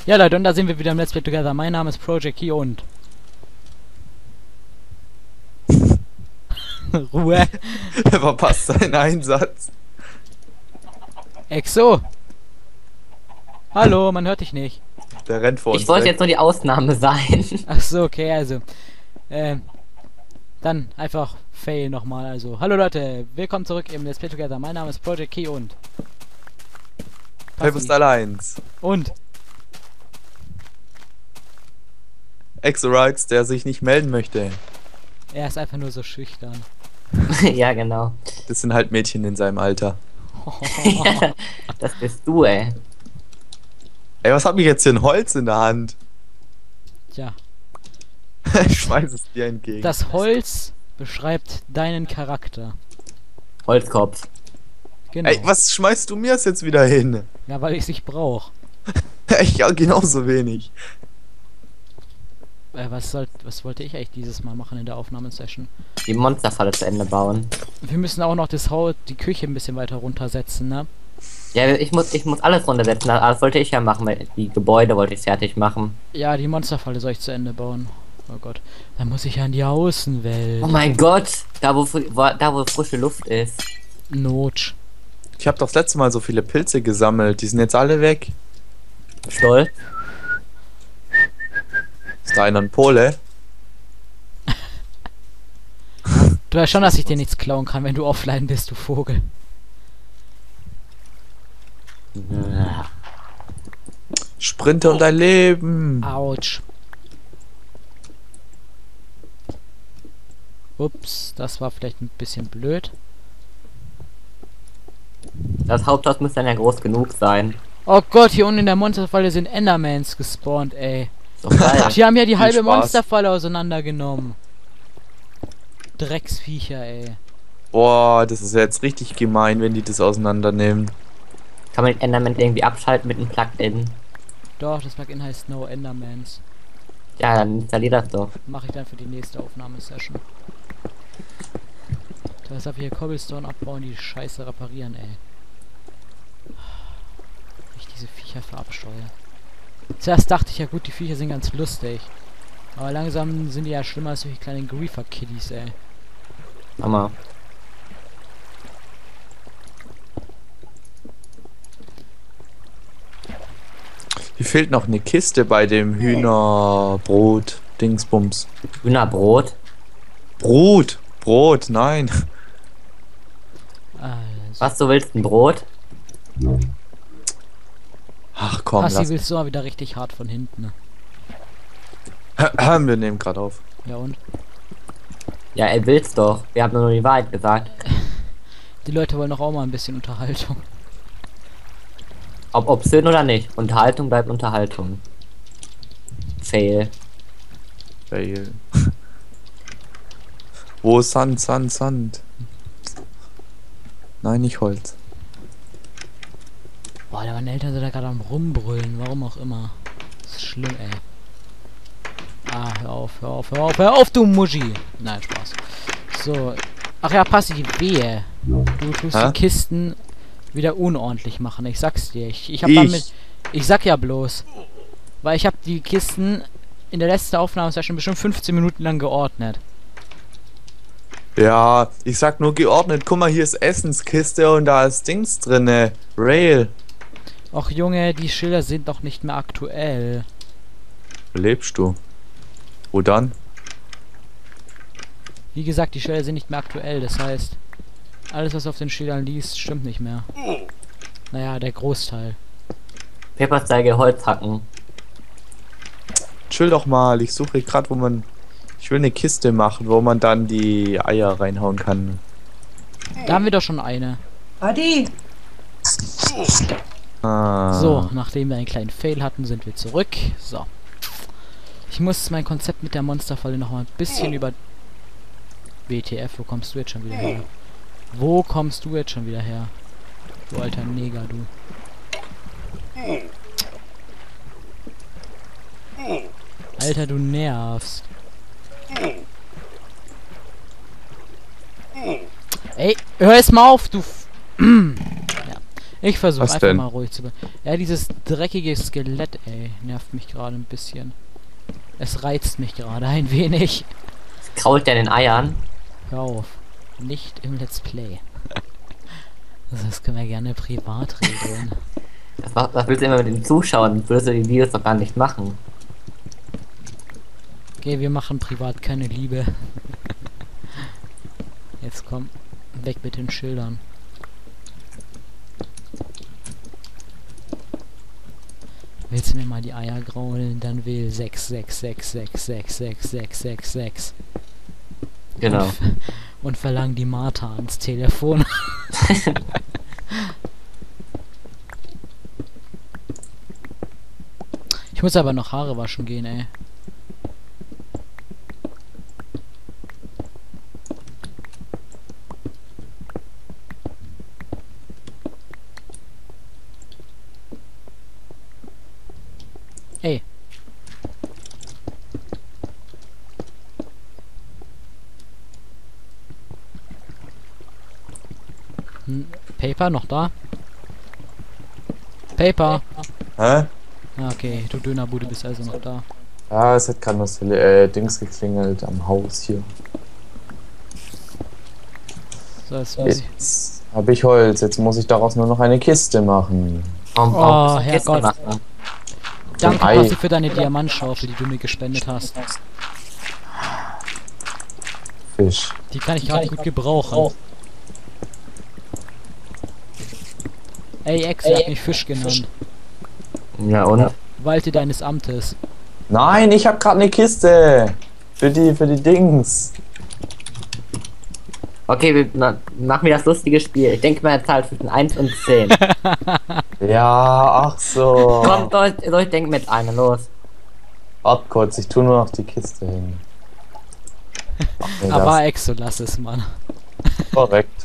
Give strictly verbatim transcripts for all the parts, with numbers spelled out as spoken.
Ja Leute, und da sind wir wieder im Let's Play Together. Mein Name ist Project Key und... Ruhe. Er verpasst seinen Einsatz. Exo. Hallo, man hört dich nicht. Der rennt vor uns Ich wollte weg. jetzt nur die Ausnahme sein. Ach so, okay, also. Ähm, dann einfach fail nochmal. Also, hallo Leute, willkommen zurück im Let's Play Together. Mein Name ist Project Key und... Paper eins. Und... Exorix, der sich nicht melden möchte. Er ist einfach nur so schüchtern. Ja, genau. Das sind halt Mädchen in seinem Alter. Das bist du, ey. Ey, was hat mich jetzt hier ein Holz in der Hand? Tja, Ich schmeiß es dir entgegen. das Holz beschreibt deinen Charakter. Holzkopf. Genau. Ey, was schmeißt du mir jetzt wieder hin? Ja, weil ich sich brauche. Ich ja genauso wenig. Äh, was, soll, was wollte ich eigentlich dieses Mal machen in der Aufnahmesession? Die Monsterfalle zu Ende bauen. Wir müssen auch noch das Haus, die Küche ein bisschen weiter runtersetzen, ne? Ja, ich muss, ich muss alles runtersetzen. Das wollte ich ja machen. Weil die Gebäude wollte ich fertig machen. Ja, die Monsterfalle soll ich zu Ende bauen. Oh Gott. Dann muss ich ja in die Außenwelt. Oh mein Gott. Da wo, fri- wo, da, wo frische Luft ist. Not. Ich habe doch das letzte Mal so viele Pilze gesammelt. Die sind jetzt alle weg. Stolz. Ist da einer ein Pole? Du weißt schon, dass ich dir nichts klauen kann, wenn du offline bist, du Vogel. Sprinte um dein Leben. Autsch. Ups, das war vielleicht ein bisschen blöd. Das Haupthaus müsste dann ja groß genug sein. Oh Gott, hier unten in der Monsterfalle sind Endermans gespawnt, ey. Ist doch geil. Die haben ja die halbe Spaß. Monsterfalle auseinandergenommen. Drecksviecher, ey. Boah, das ist jetzt richtig gemein, wenn die das auseinandernehmen. Kann man den Enderman irgendwie abschalten mit einem Plugin? Doch, das Plugin heißt No Endermans. Ja, dann installier das doch. Mache ich dann für die nächste Aufnahmesession. Da darf ich hier Cobblestone abbauen, die Scheiße reparieren, ey. Ich diese Viecher verabscheue. Zuerst dachte ich ja gut, die Viecher sind ganz lustig. Aber langsam sind die ja schlimmer als solche kleinen Griefer-Kiddies, ey. Hammer. Hier fehlt noch eine Kiste bei dem Hühnerbrot Dingsbums. Hühnerbrot. Brot, Brot, nein. Also, Was, du willst ein Brot? Ach komm, Passi lass. willst du mal wieder richtig hart von hinten, ne? Wir nehmen gerade auf. Ja und? Ja, er will's doch. Wir haben nur die Wahrheit gesagt. Die Leute wollen doch auch mal ein bisschen Unterhaltung. Ob obszön oder nicht. Unterhaltung bleibt Unterhaltung. Fail. Fail. Wo ist Sand, Sand, Sand? Nein, nicht Holz. Boah, meine Eltern sind da gerade am rumbrüllen, warum auch immer. Das ist schlimm, ey. Ah, hör auf, hör auf, hör auf, hör auf, du Muschi! Nein, Spaß. So. Ach ja, Passi, wehe. Du tust Hä? die Kisten wieder unordentlich machen, ich sag's dir. Ich, ich hab Ich? damit. Ich sag ja bloß. Weil ich hab die Kisten in der letzten Aufnahmesession bestimmt fünfzehn Minuten lang geordnet. Ja, ich sag nur geordnet. Guck mal, hier ist Essenskiste und da ist Dings drinne. Rail. Och Junge, die Schilder sind doch nicht mehr aktuell. Wo lebst du? Wo dann? Wie gesagt, die Schilder sind nicht mehr aktuell, das heißt, alles was auf den Schildern liest, stimmt nicht mehr. Naja, der Großteil. Peppers zeige Holz hacken. Chill doch mal. Ich suche gerade, wo man. Ich will eine Kiste machen, wo man dann die Eier reinhauen kann. Da haben wir doch schon eine. Adi, Ah. So, nachdem wir einen kleinen Fail hatten, sind wir zurück. So. Ich muss mein Konzept mit der Monsterfalle noch mal ein bisschen über... W T F, wo kommst du jetzt schon wieder her? Wo kommst du jetzt schon wieder her? Du alter Neger, du. Alter, du nervst. Ey, hör jetzt mal auf, du... F ja. Ich versuche Was einfach denn? mal ruhig zu bleiben. Ja, dieses dreckige Skelett, ey, nervt mich gerade ein bisschen. Es reizt mich gerade ein wenig. Krault der in den Eiern? Hör auf. Nicht im Let's Play. Also das können wir gerne privat regeln. Das, was, was willst du immer mit den Zuschauern? Würdest du die Videos doch gar nicht machen. Okay, wir machen privat keine Liebe. Jetzt komm, weg mit den Schildern. Willst du mir mal die Eier graulen, dann wähl sechs sechs sechs sechs sechs sechs sechs sechs sechs. Genau. Und, und verlang die Martha ans Telefon. Ich muss aber noch Haare waschen gehen, ey. Ey. Hm, Paper noch da? Paper. Hä? Ah, okay, du Dönerbude bist also noch da. Ja, es hat gerade noch Tele äh, Dings geklingelt am Haus hier. So, jetzt muss ich. Jetzt habe ich Holz, jetzt muss ich daraus nur noch eine Kiste machen. Warum, Oh, warum bist du Herrgott. Kisten machen? Danke, Ei. Passi, für deine Diamantschaufel, die du mir gespendet hast. Fisch. Die kann ich gerade gut gebrauchen. Ey, Ex, er hat mich Fisch genannt. Ja, und? Walte deines Amtes. Nein, ich habe gerade eine Kiste. Für die, für die Dings. Okay, wir na, machen wir das lustige Spiel. Ich denke mal, er zahlt zwischen eins und zehn. Ja, ach so. Kommt, Leute, Leute, denkt mit einer, los. Warte kurz, ich tue nur noch die Kiste hin. Ach, nee, das Aber Ex, so lass es, Mann. ist korrekt.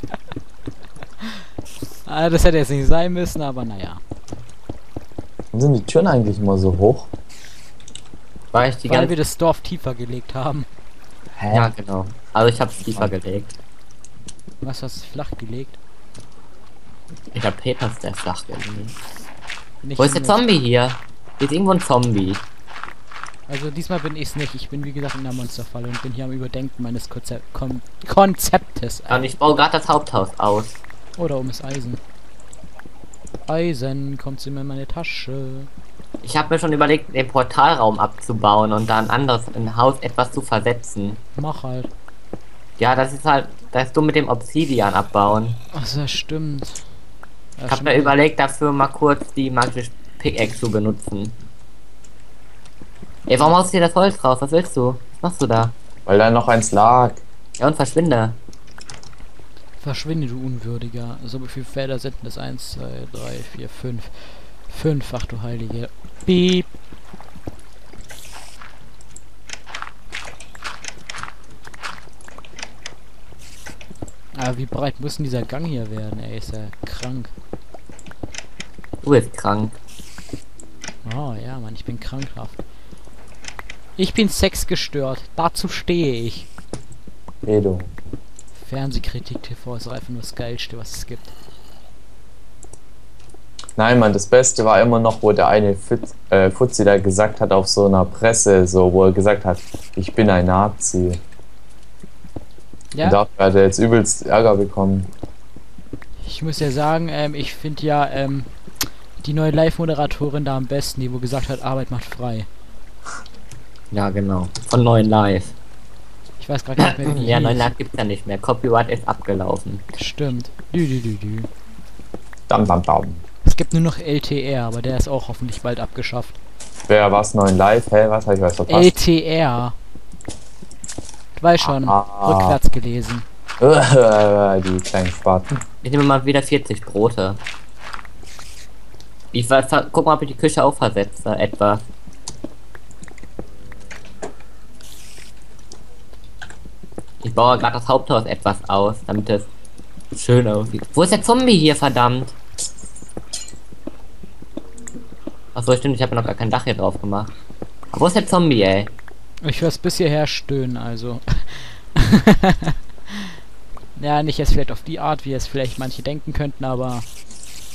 Ah, das hätte jetzt nicht sein müssen, aber naja. Warum sind die Türen eigentlich immer so hoch? Weil ich die Weil ganze... wir das Dorf tiefer gelegt haben. Hä? Ja, genau. Also ich hab's tiefer gelegt. Was hast du flach gelegt? Ich hab Peters der flach gelegt. Nicht Wo ist der nur- Zombie hier? Hier ist irgendwo ein Zombie. Also diesmal bin ich's nicht. Ich bin wie gesagt in der Monsterfalle und bin hier am Überdenken meines Konzep Kon Konzeptes. Und ich baue gerade das Haupthaus aus. Oder um es Eisen. Eisen, kommt in meine Tasche. Ich habe mir schon überlegt, den Portalraum abzubauen und dann anders im Haus etwas zu versetzen. Mach halt. Ja, das ist halt, das ist du mit dem Obsidian abbauen. Ach, das stimmt. Ja, Ich habe mir überlegt, dafür mal kurz die magische Pickaxe zu benutzen. Ey, warum haust du dir das Holz raus? Was willst du? Was machst du da? Weil da noch eins lag. Ja, und verschwinde. Verschwinde, du Unwürdiger. So, wie viele Felder sind denn das? eins, zwei, drei, vier, fünf. fünf, ach du Heilige. Piep. Aber wie breit muss denn dieser Gang hier werden? Ey, ist ja krank. Du bist krank. Oh ja, Mann, ich bin krankhaft. Ich bin sexgestört. Dazu stehe ich. Edo. Fernsehkritik T V ist einfach nur das Geilste, was es gibt. Nein, Mann, das Beste war immer noch, wo der eine Fitz, äh, Fuzzi da gesagt hat auf so einer Presse, so, wo er gesagt hat, ich bin ein Nazi. Ja, Und dafür hat er jetzt übelst Ärger bekommen. ich muss ja sagen, ähm, ich finde ja ähm, die neue Live-Moderatorin da am besten, die wo gesagt hat, Arbeit macht frei. Ja, genau. Von neuen Live. Ich weiß gerade nicht mehr, wie die Ja, neuen hieß. Live gibt's ja nicht mehr. Copyright ist abgelaufen. Stimmt. Dü, dü, dü, dü. Dam, dam, dam. Es gibt nur noch L T R, aber der ist auch hoffentlich bald abgeschafft. Wer was neuen live? Hä, was hab ich was verpasst? L T R. Du weißt schon, Ah. rückwärts gelesen. Die kleinen Spaten. Ich nehme mal wieder vierzig Brote. Ich weiß, guck mal, ob ich die Küche auch versetze, etwa. Ich baue gerade das Haupthaus etwas aus, damit es schön aussieht. Wo ist der Zombie hier, verdammt? Achso, stimmt, ich habe noch gar kein Dach hier drauf gemacht. Aber wo ist der Zombie, ey? Ich hör's bis hierher stöhnen, also. Ja, nicht jetzt vielleicht auf die Art, wie es vielleicht manche denken könnten, aber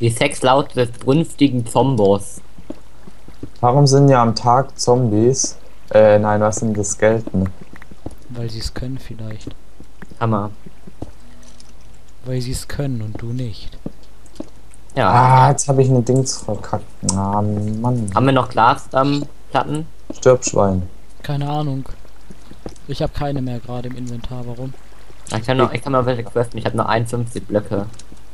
Die Sexlaute des brünstigen Zombos. Warum sind ja am Tag Zombies? Äh, nein, was sind das Skeleten? Weil sie es können vielleicht. Hammer. Weil sie es können und du nicht. Ja. Ah, jetzt habe ich ein Dings verkackt. Ah, Mann. Haben wir noch Glasplatten? Ähm, Stirb, Schwein. Keine Ahnung. Ich habe keine mehr gerade im Inventar, warum? ich kann noch, ich kann noch welche craften. Ich habe noch einundfünfzig Blöcke.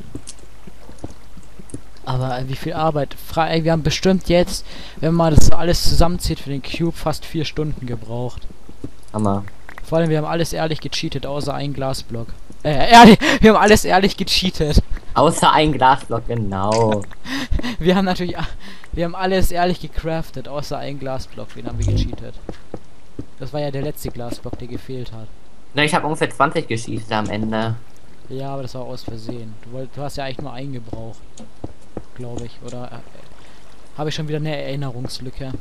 Aber äh, wie viel Arbeit. Fra ey, wir haben bestimmt jetzt, wenn man das so alles zusammenzieht für den Cube, fast vier Stunden gebraucht. Hammer. Vor allem, wir haben alles ehrlich gecheatet, außer ein Glasblock. Äh, ehrlich, wir haben alles ehrlich gecheatet. Außer ein Glasblock, genau. Wir haben natürlich, wir haben alles ehrlich gecraftet, außer ein Glasblock, den haben wir gecheatet. Das war ja der letzte Glasblock, der gefehlt hat. Na, ich habe ungefähr zwanzig geschießt am Ende. Ja, aber das war aus Versehen. Du, wollt, du hast ja eigentlich nur einen gebraucht. Glaube ich. Oder äh, habe ich schon wieder eine Erinnerungslücke?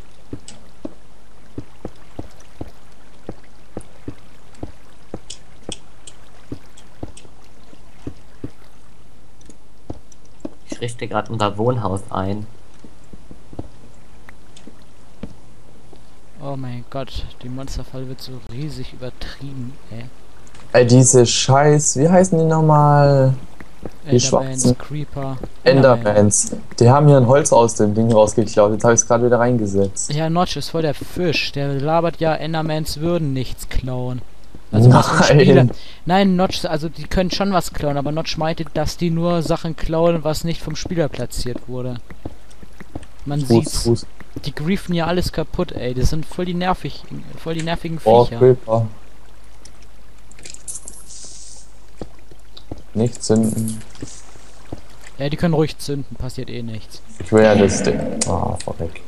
Ich richte gerade unser Wohnhaus ein. Oh mein Gott, die Monsterfall wird so riesig übertrieben, ey. Ey, diese Scheiß, wie heißen die nochmal? Die Endermans, schwarzen Creeper. Endermans. Die haben hier ein Holz aus dem Ding rausgeklaut. Jetzt habe ich es gerade wieder reingesetzt. Ja, Notch ist voll der Fisch. Der labert ja, Endermans würden nichts klauen. Also was für Nein. Spieler. Nein, Notch, also die können schon was klauen, aber Notch meinte, dass die nur Sachen klauen, was nicht vom Spieler platziert wurde. Man Fuß, sieht's. Fuß. Die griefen ja alles kaputt, ey. Das sind voll die nervig, voll die nervigen Oh, Viecher. Creeper. Nicht zünden. Ja, die können ruhig zünden, passiert eh nichts. Ich will ja das Ding. Ah, verreck.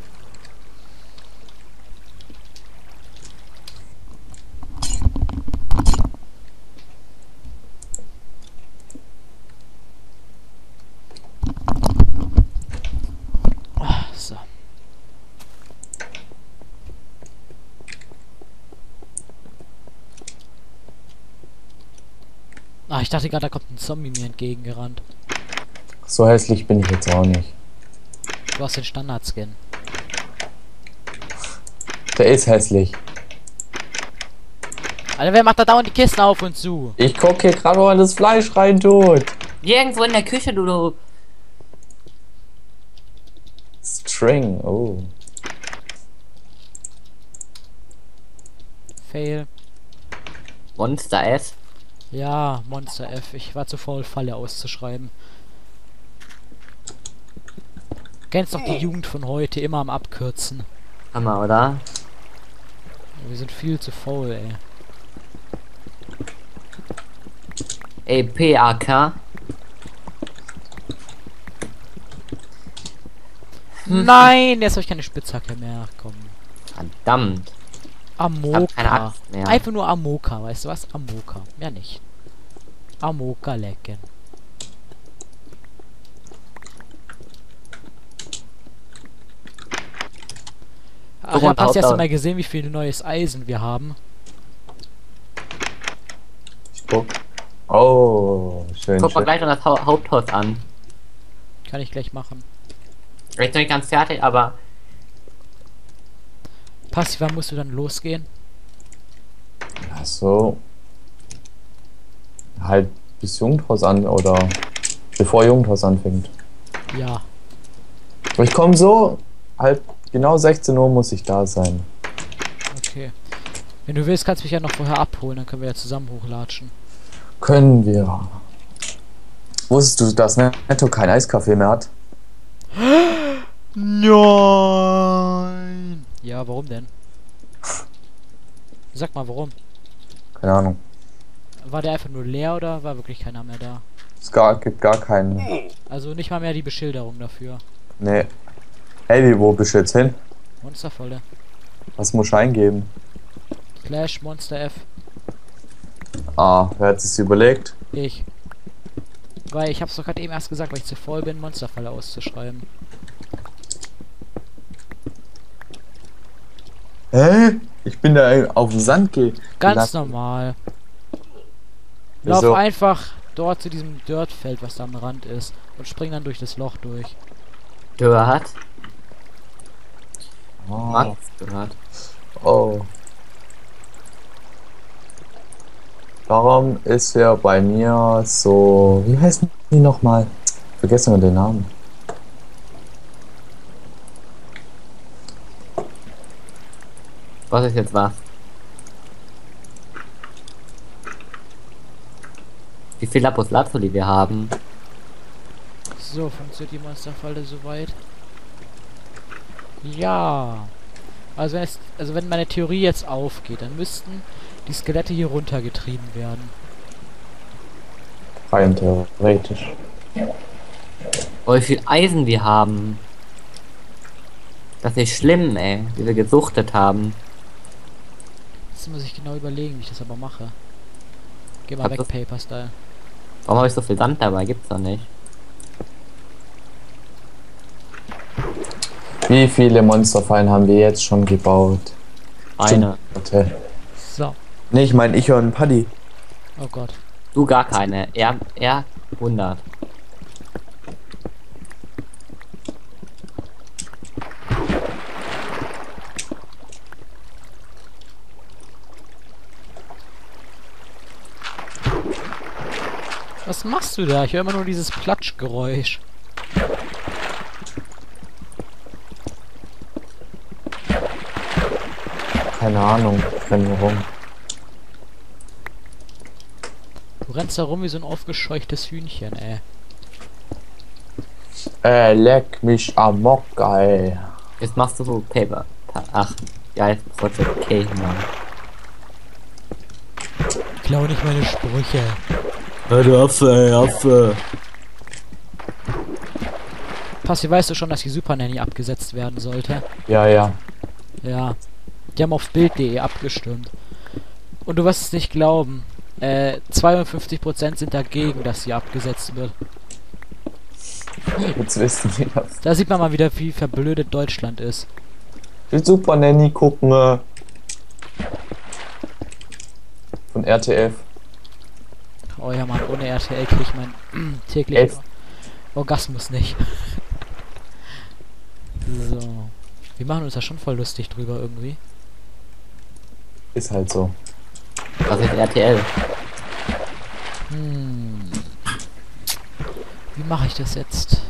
Ah, so. Ah, ich dachte gerade, da kommt ein Zombie mir entgegengerannt. So hässlich bin ich jetzt auch nicht. Du hast den Standard-Skin. Der ist hässlich. Alter, wer macht da dauernd die Kisten auf und zu? Ich gucke hier gerade, wo man das Fleisch rein tut. Irgendwo in der Küche, du, du. String, oh. Fail. Monster S. Ja, Monster F. Ich war zu faul, Falle auszuschreiben. Kennst doch die Jugend von heute, immer am Abkürzen. Hammer, oder? Wir sind viel zu faul, ey. Ey, P A K. Nein, jetzt habe ich keine Spitzhacke mehr. Komm. Verdammt. Ich hab keine Amoka. Axt mehr. Einfach nur Amoka, weißt du was? Amoka. Mehr nicht. Amoka lecken. Ach ja, und hast du erst Outdoor. mal gesehen, wie viel neues Eisen wir haben? Ich guck. Oh, schön, Guck mal schön. gleich noch das Hau Haupthaus an. Kann ich gleich machen. Ich bin noch nicht ganz fertig, aber Passi, wann musst du dann losgehen? Ach so. Halt bis Jugendhaus an oder bevor Jugendhaus anfängt. Ja. Aber ich komme so, halt genau sechzehn Uhr muss ich da sein. Okay. Wenn du willst, kannst du mich ja noch vorher abholen, dann können wir ja zusammen hochlatschen. Können wir. Wusstest du, dass Netto kein Eiskaffee mehr hat? Nein! Ja, warum denn? Sag mal, warum? Keine Ahnung. War der einfach nur leer oder war wirklich keiner mehr da? Es gar, gibt gar keinen. Also nicht mal mehr die Beschilderung dafür. Nee. Hey, wie, wo bist du jetzt hin? Monstervolle. Was muss ich eingeben? Slash Monster F. Ah, wer hat sich's überlegt? Ich. Weil ich hab's doch gerade eben erst gesagt, weil ich zu voll bin, Monsterfalle auszuschreiben. Hä? Ich bin da auf dem Sand ge Ganz gelassen. normal. Lauf Wieso? einfach dort zu diesem Dirtfeld, was da am Rand ist. Und spring dann durch das Loch durch. Dirt. Oh. Max Dirt. Oh. Warum ist hier bei mir so... Wie heißen die nochmal? Vergessen wir den Namen. Was ist jetzt was? Wie viel Lapis Lazuli wir haben? So, funktioniert die Monsterfalle soweit? Ja. Also wenn, es, also wenn meine Theorie jetzt aufgeht, dann müssten die Skelette hier runtergetrieben werden. Rein theoretisch. Oh, wie viel Eisen wir haben. Das ist schlimm, ey, wie wir gesuchtet haben. Jetzt muss ich genau überlegen, wie ich das aber mache. Geh mal Hab weg, das- Paper Style. Warum habe ich so viel Sand dabei? Gibt's doch nicht. Wie viele Monsterfallen haben wir jetzt schon gebaut? Eine. Warte. So. Nee, ich meine ich und Paddy. Oh Gott. Du gar keine. Er, er hundert. Was machst du da? Ich höre immer nur dieses Platschgeräusch. Keine Ahnung, ich renn hier rum. Du rennst da rum wie so ein aufgescheuchtes Hühnchen, ey. Äh, leck mich amok, geil. Jetzt machst du so Paper. Pa- Ach, ja, jetzt sollte okay machen. Klau nicht meine Sprüche. Hör du auf, ey, auf. Passi, weißt du schon, dass die Super Nanny abgesetzt werden sollte? Ja, ja. Ja. Die haben auf Bild punkt de abgestimmt. Und du wirst es nicht glauben. Äh, zweiundfünfzig Prozent sind dagegen, dass sie abgesetzt wird. Jetzt wissen wir das. Da sieht man mal wieder, wie verblödet Deutschland ist. Die Super Nanny gucken. äh, Von R T F. Oh ja, Mann, ohne R T L krieg ich meinen täglichen Elf. Orgasmus nicht. So. Wir machen uns da schon voll lustig drüber irgendwie. Ist halt so. Was ist R T L? Hm. Wie mache ich das jetzt?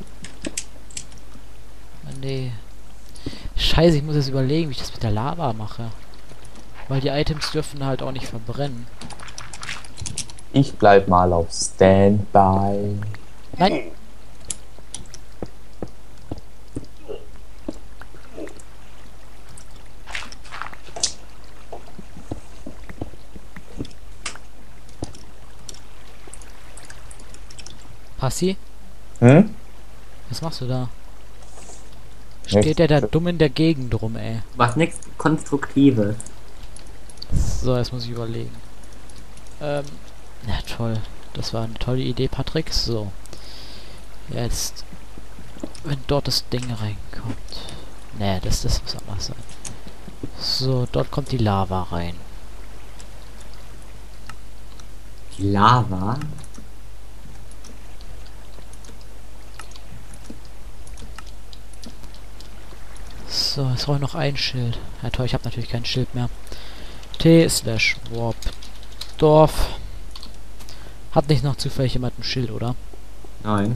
Ah, nee. Scheiße, ich muss jetzt überlegen, wie ich das mit der Lava mache. Weil die Items dürfen halt auch nicht verbrennen. Ich bleib mal auf Standby. Nein! Passi? Hm? Was machst du da? Steht der da dumm in der Gegend rum, ey. Was nichts Konstruktives. So, jetzt muss ich überlegen. Ähm, ja toll. Das war eine tolle Idee, Patrick. So. Jetzt, wenn dort das Ding reinkommt. Nee, das, das muss anders sein. So, dort kommt die Lava rein. Die Lava? So, jetzt brauche ich noch ein Schild. Ja toll, ich habe natürlich kein Schild mehr. T slash warp Dorf. Hat nicht noch zufällig jemand ein Schild, oder? Nein.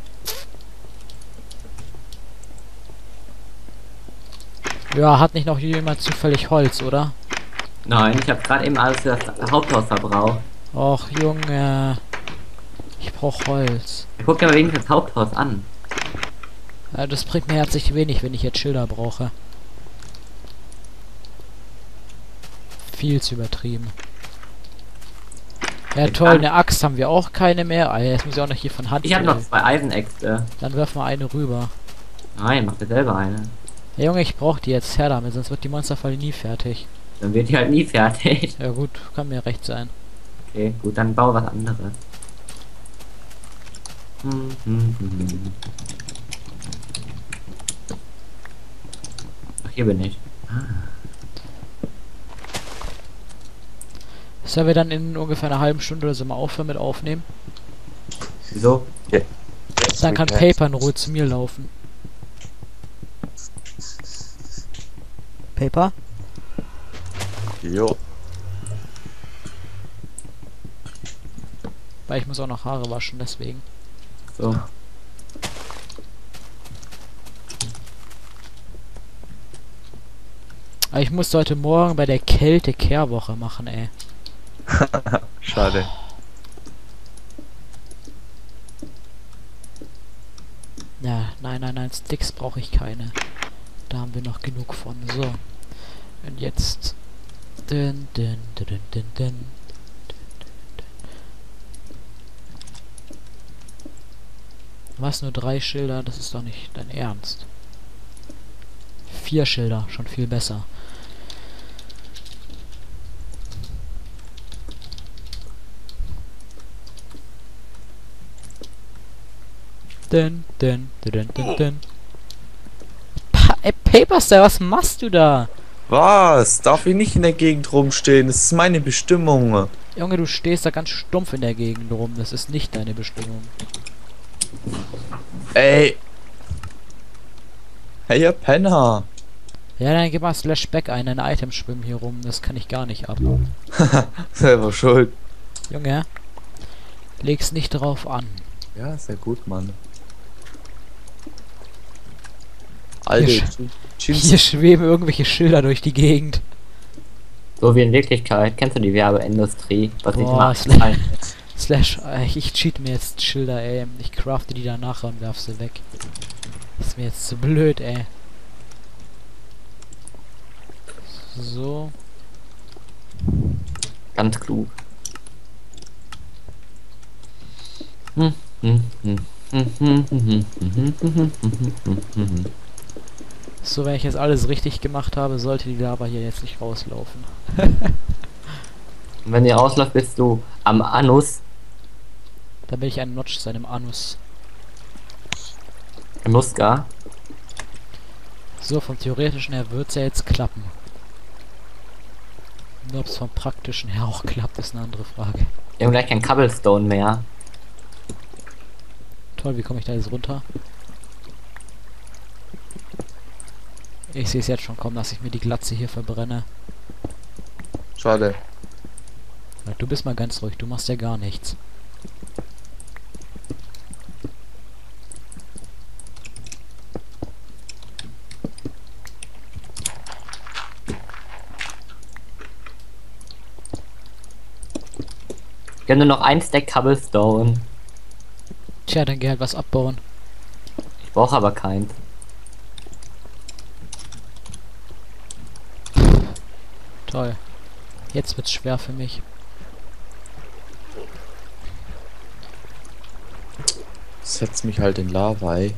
Ja, hat nicht noch jemand zufällig Holz, oder? Nein, ich habe gerade eben alles für das Haupthaus verbraucht. Och, Junge. Ich brauch Holz. Guck dir mal wenigstens das Haupthaus an. Ja, das bringt mir herzlich wenig, wenn ich jetzt Schilder brauche. Viel zu übertrieben. Ja toll, eine Axt haben wir auch keine mehr. Ah, jetzt muss ich auch noch hier von Hand. Ich habe noch wählen. zwei Eisenäxte. Dann wirf mal eine rüber. Nein, mach dir selber eine. Ja, Junge, ich brauche die jetzt her damit, sonst wird die Monsterfalle nie fertig. Dann wird die halt nie fertig. Ja gut, kann mir recht sein. Okay, gut, dann bau was anderes. Hm, hm, hm. Ach, hier bin ich. Sollen wir dann in ungefähr einer halben Stunde oder so mal aufhören mit aufnehmen? Wieso? Dann kann Okay. Paper in Ruhe zu mir laufen. Paper? Jo. Weil ich muss auch noch Haare waschen, deswegen. So. Aber ich muss heute Morgen bei der Kälte Kehrwoche machen, ey. Schade. Ja, nein, nein, nein, Sticks brauche ich keine. Da haben wir noch genug von. So. Und jetzt. Dün, dün, dün, dün, dün, dün. Was, nur drei Schilder? Das ist doch nicht dein Ernst. Vier Schilder, schon viel besser. Dun, dun, dun, dun, dun. Pa ey, Paperstar, was machst du da? Was? Darf ich nicht in der Gegend rumstehen? Das ist meine Bestimmung. Junge, du stehst da ganz stumpf in der Gegend rum. Das ist nicht deine Bestimmung. Ey. Hey, ihr Penner. Ja, dann gib mal Slash Back ein. Deine Items schwimmen hier rum. Das kann ich gar nicht ab. Selber schuld. Junge, leg's nicht drauf an. Ja, sehr gut, Mann. Alter, Hier Hier schweben irgendwelche Schilder durch die Gegend. So wie in Wirklichkeit. Kennst du die Werbeindustrie? Was ich Boah, immer Slash, ein- Slash äh, ich cheat mir jetzt Schilder, ey. Ich crafte die dann nachher und werf sie weg. Ist mir jetzt zu blöd, ey. So. Ganz klug. Hm, hm, hm, hm, hm, hm, hm, hm, hm, hm, hm, hm. So, wenn ich jetzt alles richtig gemacht habe, sollte die Lava hier jetzt nicht rauslaufen. Und wenn ihr rausläuft, bist du am Anus. Da bin ich ein Notch seinem Anus. Im Muska. So, vom theoretischen her wird's ja jetzt klappen. Nur ob es vom praktischen her auch klappt, ist eine andere Frage. Wir haben gleich kein Cobblestone mehr. Toll, wie komme ich da jetzt runter? Ich sehe es jetzt schon kommen, dass ich mir die Glatze hier verbrenne. Schade. Ja, du bist mal ganz ruhig, du machst ja gar nichts. Wir haben nur noch ein Stack Cobblestone. Tja, dann geh halt was abbauen. Ich brauche aber keins. Toll. Jetzt wird's schwer für mich. Setz mich halt in Lava, ey.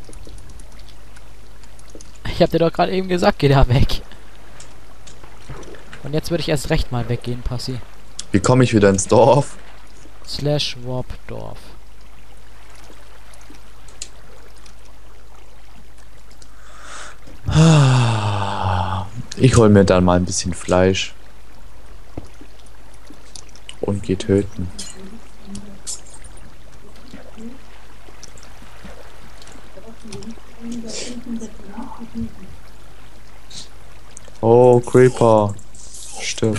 Ich hab dir doch gerade eben gesagt, geh da weg. Und jetzt würde ich erst recht mal weggehen, Passi. Wie komme ich wieder ins Dorf? Slash Warp Dorf. Ich hol mir dann mal ein bisschen Fleisch. Und geh töten. Oh, Creeper. Stimmt.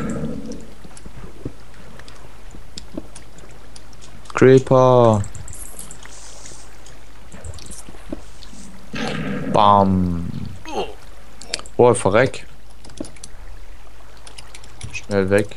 Creeper. Bam. Oh, verreck. Schnell weg.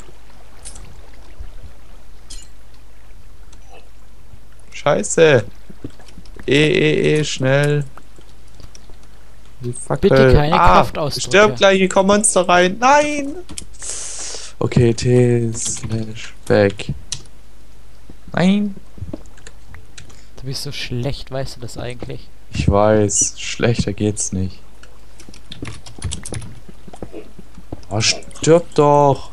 Scheiße. Eh, eh, eh, schnell. Die Fackel. Bitte keine ah, Kraftausdrücke. Stirb gleich, hier kommen Monster rein. Nein! Okay, T slash back. Nein. Du bist so schlecht, weißt du das eigentlich? Ich weiß, schlechter geht's nicht. Oh, stirb doch.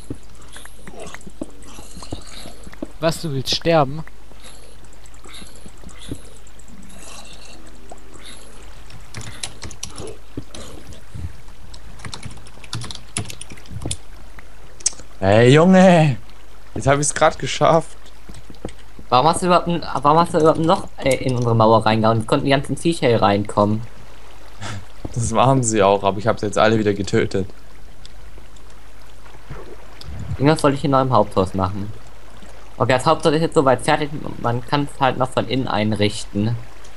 Was, du willst sterben? Hey Junge! Jetzt habe ich es gerade geschafft. Warum hast du überhaupt, ein, warum hast du überhaupt noch äh, in unsere Mauer reingehauen? Es konnten die ganzen Viecher hier reinkommen. Das machen sie auch, aber ich habe sie jetzt alle wieder getötet. Irgendwas wollte ich hier noch im Haupthaus machen. Okay, das Haupthaus ist jetzt soweit fertig. Man kann es halt noch von innen einrichten.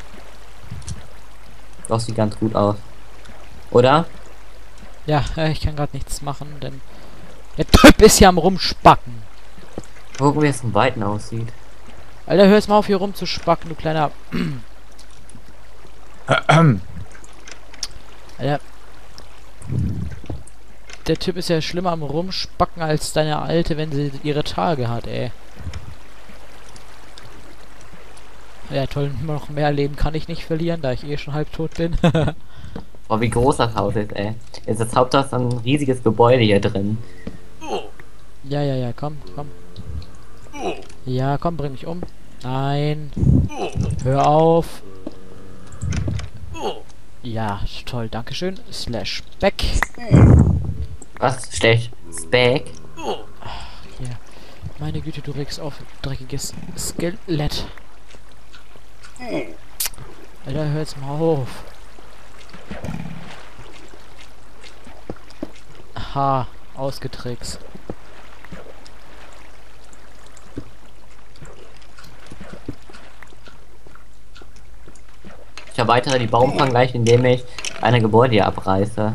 Das sieht ganz gut aus. Oder? Ja, äh, ich kann gerade nichts machen, denn der Typ ist ja am Rumspacken. Gucken, wie es von Weitem aussieht. Alter, hör jetzt mal auf hier rumzuspacken, du kleiner... Alter. Der Typ ist ja schlimmer am Rumspacken als deine Alte, wenn sie ihre Tage hat, ey. Ja, toll, noch mehr Leben kann ich nicht verlieren, da ich eh schon halb tot bin. Boah, wie groß das Haus ist, ey. Ist das Haupthaus ein riesiges Gebäude hier drin. Ja, ja, ja, komm, komm. Ja, komm, bring mich um. Nein. Hör auf. Ja, toll, dankeschön. Slash back. Was? Schlecht. Speck? Hier. Meine Güte, du regst auf, dreckiges Skelett. Alter, hör jetzt mal auf. Ha, ausgetrickst. Ich erweitere die Baumfang gleich, indem ich eine Gebäude hier abreiße.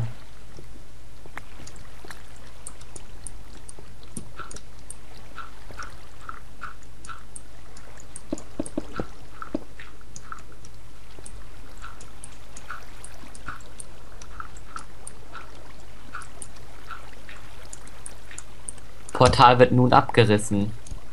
Portal wird nun abgerissen.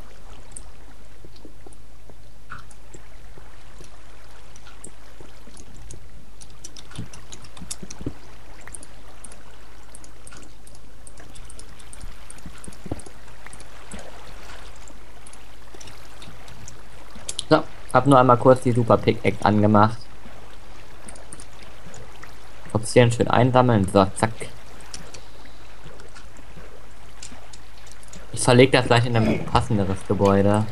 So, hab nur einmal kurz die Super Pickaxe angemacht. Obsidian schön einsammeln. So, zack. Ich verlege das gleich in ein passenderes Gebäude.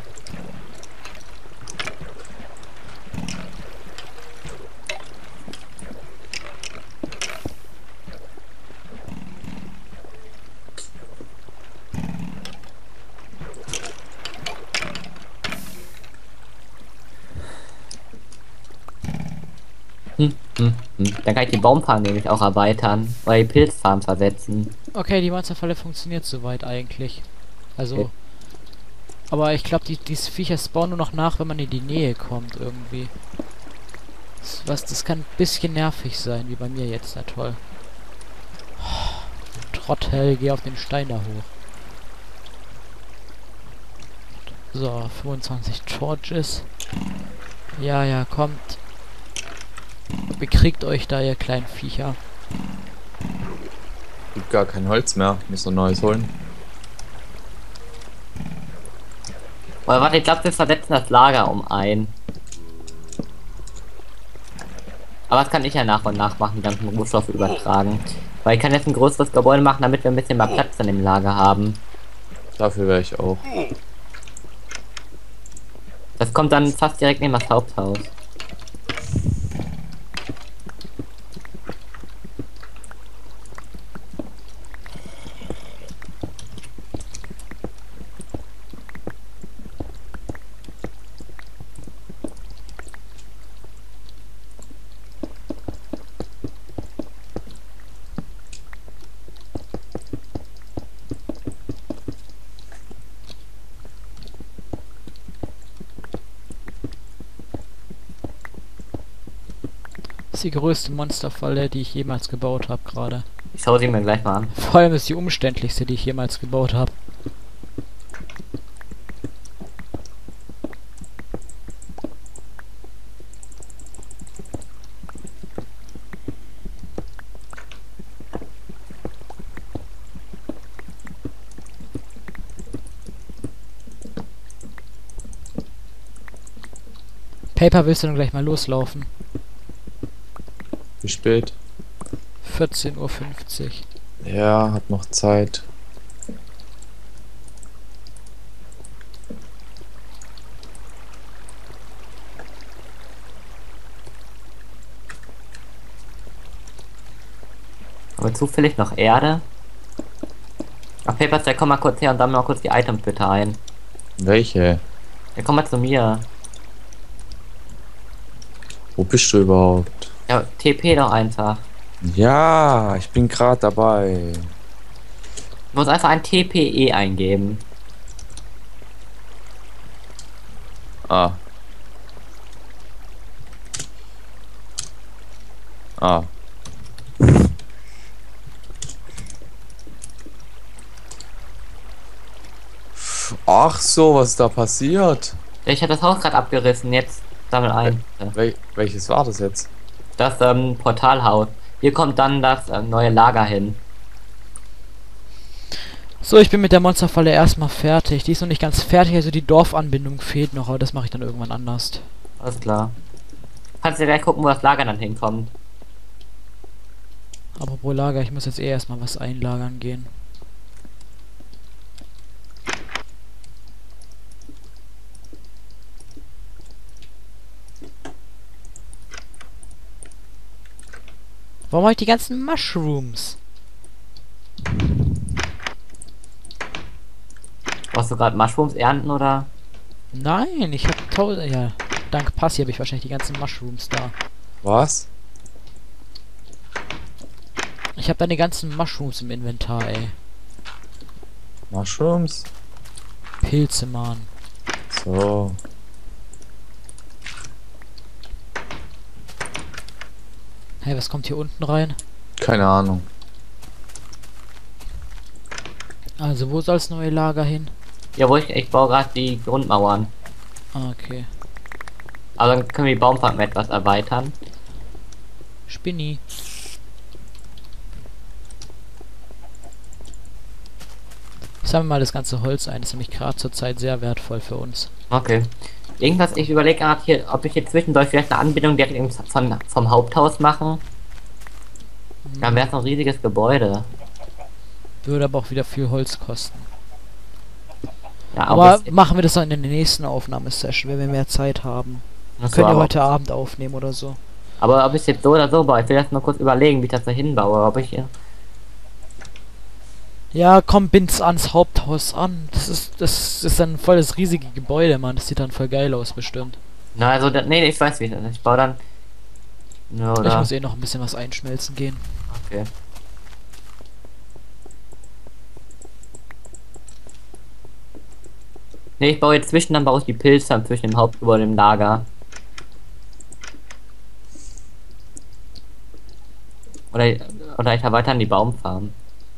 Hm, hm, hm. Dann kann ich die Baumfarm nämlich auch erweitern. Oder die Pilzfarm versetzen. Okay, die Monsterfalle funktioniert soweit eigentlich. Also... Okay. Aber ich glaube, die, diese Viecher spawnen nur noch nach, wenn man in die Nähe kommt irgendwie. Das, was, das kann ein bisschen nervig sein, wie bei mir jetzt. Na toll. Trottel, geh auf den Stein da hoch. So, fünfundzwanzig Torches. Ja, ja, kommt. Bekriegt euch da, ihr kleinen Viecher. Gibt gar kein Holz mehr. Muss noch neues holen. Oder warte, ich glaube, wir versetzen das Lager um ein. Aber das kann ich ja nach und nach machen, die ganzen Rohstoffe übertragen. Weil ich kann jetzt ein größeres Gebäude machen, damit wir ein bisschen mehr Platz in dem Lager haben. Dafür wäre ich auch. Das kommt dann fast direkt neben das Haupthaus. Das ist die größte Monsterfalle, die ich jemals gebaut habe gerade. Ich schaue sie mir gleich mal an. Vor allem ist die umständlichste, die ich jemals gebaut habe. Paper, willst du dann gleich mal loslaufen? Wie spät? vierzehn Uhr fünfzig. Ja, hat noch Zeit. Aber zufällig noch Erde? Ach, Paperstack, komm mal kurz her und sammle mal kurz die Items bitte ein. Welche? Ja, komm mal zu mir. Wo bist du überhaupt? Ja, T P doch einfach. Ja, ich bin gerade dabei. Du musst einfach ein T P E eingeben. Ah. Ah. Ach so, was ist da passiert? Ich habe das Haus gerade abgerissen, jetzt sammel ein. Wel welches war das jetzt? Das ähm, Portalhaus. Hier kommt dann das ähm, neue Lager hin. So, ich bin mit der Monsterfalle erstmal fertig. Die ist noch nicht ganz fertig, also die Dorfanbindung fehlt noch, aber das mache ich dann irgendwann anders. Alles klar. Kannst du gleich gucken, wo das Lager dann hinkommt. Apropos Lager, ich muss jetzt eh erstmal was einlagern gehen. Warum habe ich die ganzen Mushrooms? Brauchst du gerade Mushrooms ernten oder? Nein, ich habe tausend... Ja, dank Passi habe ich wahrscheinlich die ganzen Mushrooms da. Was? Ich habe dann die ganzen Mushrooms im Inventar, ey. Mushrooms? Pilze, Mann. So. Hey, was kommt hier unten rein? Keine Ahnung. Also, wo soll das neue Lager hin? Ja, wo ich, ich baue gerade die Grundmauern. Ah, okay. Aber dann können wir die Baumfarm etwas erweitern. Spinni. Ich sammle mal das ganze Holz ein, das ist nämlich gerade zur Zeit sehr wertvoll für uns. Okay. Irgendwas, ich überlege gerade hier, ob ich hier zwischendurch vielleicht eine Anbindung direkt im- von, vom Haupthaus machen. Dann wäre es ein riesiges Gebäude. Würde aber auch wieder viel Holz kosten. Ja, Aber es- machen wir das dann in der nächsten Aufnahmesession, wenn wir mehr Zeit haben. Ach so, Könnt ihr aber, heute Abend aufnehmen oder so. aber ob ich jetzt so oder so baue, ich will das nur kurz überlegen, wie ich das da hinbaue. Ob ich hier. Ja, komm, bind's ans Haupthaus an. Das ist, das ist dann voll das riesige Gebäude, Mann. Das sieht dann voll geil aus, bestimmt. Na, also, da, nee, nee, ich weiß wie das ist. Ich baue dann. Ja, Ich oder? muss eh noch ein bisschen was einschmelzen gehen. Okay. Nee, ich baue jetzt zwischen, dann baue ich die Pilze dann zwischen dem Hauptgebäude und dem Lager. Oder, oder ich erweitere die Baumfarm.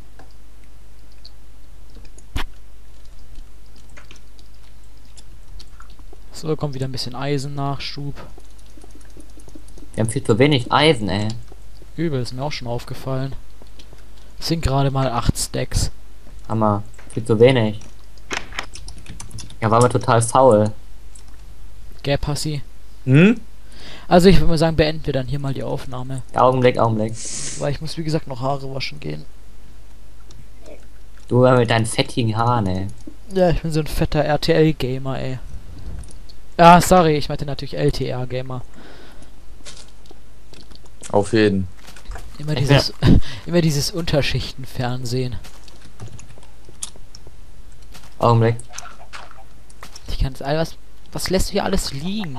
So, kommt wieder ein bisschen Eisennachschub. Wir haben viel zu wenig Eisen, ey. Übel, ist mir auch schon aufgefallen. Es sind gerade mal acht Stacks. Hammer. Viel zu wenig. Ja, war mir total faul. Gell, Passi? Hm? Also ich würde mal sagen, beenden wir dann hier mal die Aufnahme. Augenblick, Augenblick. Weil ich muss, wie gesagt, noch Haare waschen gehen. Du mit deinen fettigen Haaren, ey. Ja, ich bin so ein fetter R T L-Gamer, ey. Ah, sorry, ich meinte natürlich L T R-Gamer. Auf jeden. Immer Ich dieses, immer dieses Unterschichtenfernsehen. Augenblick. Ich kann all was, was lässt du hier alles liegen?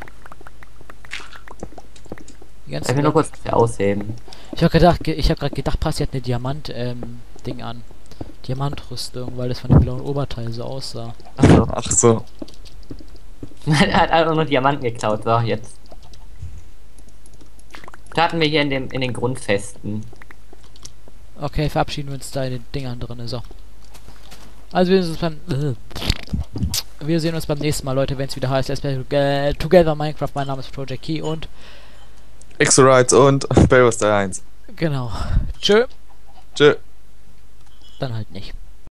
Die ganzen Ich will nur kurz ausheben. Ich habe gedacht, ge- ich habe gerade gedacht, Passi hat eine Diamant ähm, Ding an. Diamantrüstung, weil das von dem blauen Oberteil so aussah. Achso. Ach so. Er hat einfach nur Diamanten geklaut. So, jetzt. Starten wir hier in dem in den Grundfesten. Okay, verabschieden wir uns da in den Dingern drin. So. Also wir sehen uns beim äh, wir sehen uns beim nächsten Mal, Leute, wenn es wieder heißt Let's Play Toge- Together Minecraft. Mein Name ist Project Key und X-Rides und Barrows eins. genau. Tschö. Tschö. Dann halt nicht.